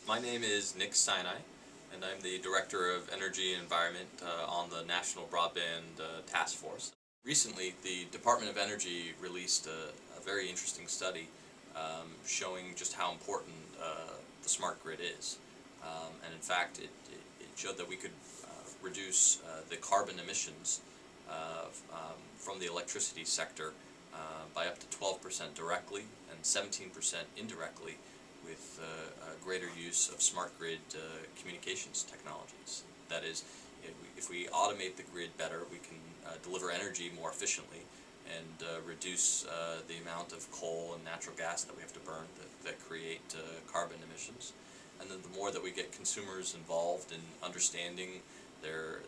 My name is Nick Sinai, and I'm the Director of Energy and Environment on the National Broadband Task Force. Recently, the Department of Energy released a very interesting study showing just how important the smart grid is. And in fact, it showed that we could reduce the carbon emissions from the electricity sector by up to 12% directly and 17% indirectly with greater use of smart grid communications technologies. That is, if we automate the grid better, we can deliver energy more efficiently and reduce the amount of coal and natural gas that we have to burn that create carbon emissions. And then the more that we get consumers involved in understanding their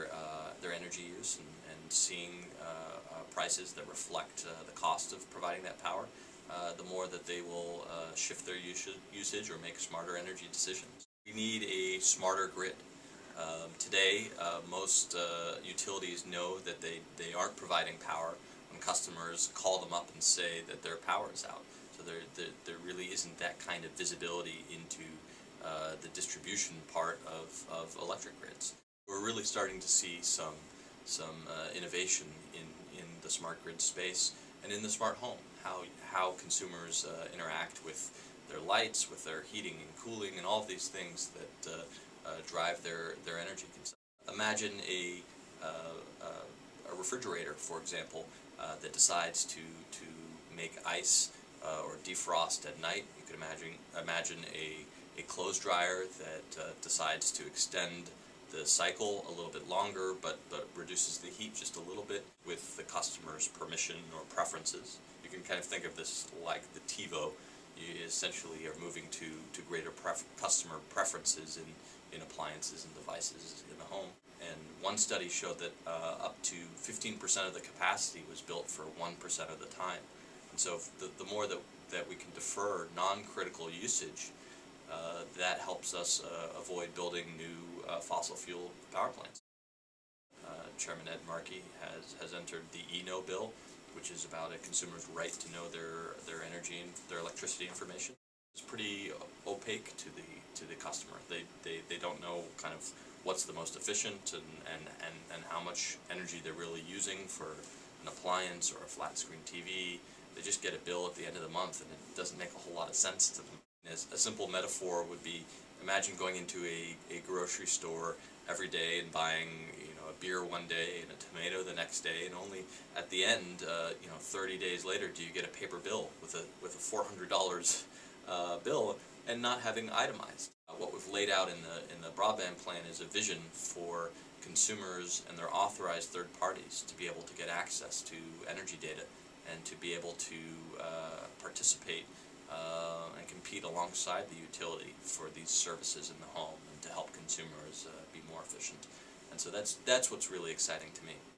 energy use and seeing prices that reflect the cost of providing that power, the more that they will shift their usage or make smarter energy decisions. We need a smarter grid. Today, most utilities know that they aren't providing power when customers call them up and say that their power is out. So there really isn't that kind of visibility into the distribution part of electric grids. We're really starting to see some innovation in the smart grid space and in the smart home, how consumers interact with their lights, with their heating and cooling, and all of these things that drive their energy consumption. Imagine a refrigerator, for example, that decides to make ice or defrost at night. You could imagine a clothes dryer that decides to extend the cycle a little bit longer, but reduces the heat just a little bit with the customer's permission or preferences. You can kind of think of this like the TiVo. You essentially are moving to greater customer preferences in appliances and devices in the home. And one study showed that up to 15% of the capacity was built for 1% of the time. And so the more that we can defer non-critical usage, that helps us avoid building new fossil fuel power plants. Chairman Markey has entered the E-Know bill, which is about a consumer's right to know their energy and their electricity information. It's pretty opaque to the customer. They don't know kind of what's the most efficient and how much energy they're really using for an appliance or a flat screen TV. They just get a bill at the end of the month and it doesn't make a whole lot of sense to them. A simple metaphor would be, imagine going into a grocery store every day and buying a beer one day and a tomato the next day, and only at the end 30 days later do you get a paper bill with a $400 bill and not having itemized. What we've laid out in the broadband plan is a vision for consumers and their authorized third parties to be able to get access to energy data and to be able to participate and compete alongside the utility for these services in the home and to help consumers be more efficient. And so that's what's really exciting to me.